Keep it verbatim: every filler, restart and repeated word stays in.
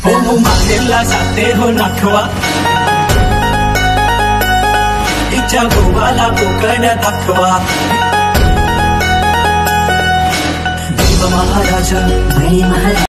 हो हो माहेरला जाते हो नाखवा, तिच्या गोवाला कोकण दाखवा. देव महाराजा